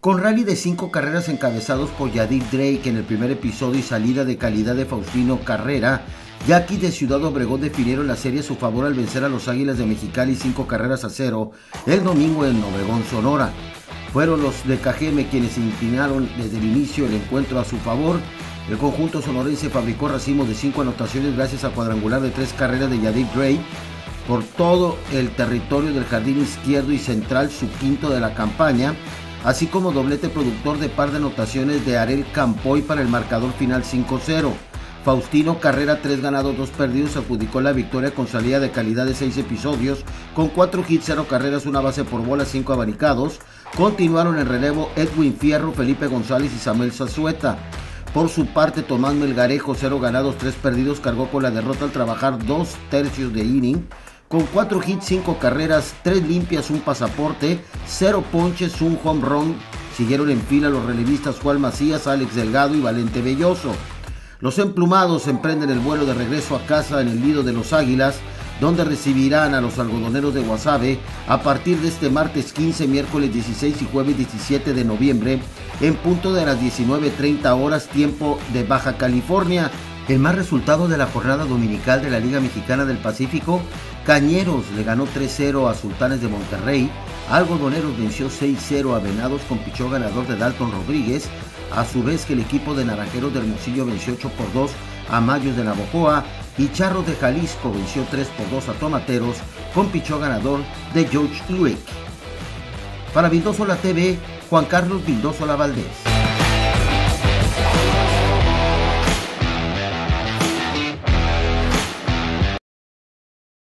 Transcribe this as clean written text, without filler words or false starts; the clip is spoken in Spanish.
Con rally de 5 carreras encabezados por Yadir Drake en el primer episodio y salida de calidad de Faustino Carrera, Yaquis de Ciudad Obregón definieron la serie a su favor al vencer a los Águilas de Mexicali 5-0 el domingo en Obregón, Sonora. Fueron los de Cajeme quienes inclinaron desde el inicio el encuentro a su favor. El conjunto sonorense fabricó racimos de 5 anotaciones gracias a cuadrangular de 3 carreras de Yadir Drake por todo el territorio del jardín izquierdo y central, su quinto de la campaña, así como doblete productor de par de anotaciones de Arel Campoy para el marcador final 5-0. Faustino Carrera, 3 ganados, 2 perdidos, adjudicó la victoria con salida de calidad de 6 episodios, con 4 hits, 0 carreras, 1 base por bola, 5 abanicados. Continuaron en relevo Edwin Fierro, Felipe González y Samuel Zazueta. Por su parte, Tomás Melgarejo, 0 ganados, 3 perdidos, cargó con la derrota al trabajar 2 tercios de inning, con 4 hits, 5 carreras, 3 limpias, 1 pasaporte, 0 ponches, 1 home run. Siguieron en fila los relevistas Juan Macías, Alex Delgado y Valente Belloso. Los emplumados emprenden el vuelo de regreso a casa en el nido de los Águilas, donde recibirán a los algodoneros de Guasave a partir de este martes 15, miércoles 16 y jueves 17 de noviembre, en punto de las 19:30 horas, tiempo de Baja California. El más resultado de la jornada dominical de la Liga Mexicana del Pacífico: Cañeros le ganó 3-0 a Sultanes de Monterrey, Algodoneros venció 6-0 a Venados con pichó ganador de Dalton Rodríguez, a su vez que el equipo de Naranjeros de Hermosillo venció 8-2 a Mayos de Navojoa y Charros de Jalisco venció 3-2 a Tomateros con pichó ganador de George Lueck. Para Vildosola TV, Juan Carlos Vildosola Valdés.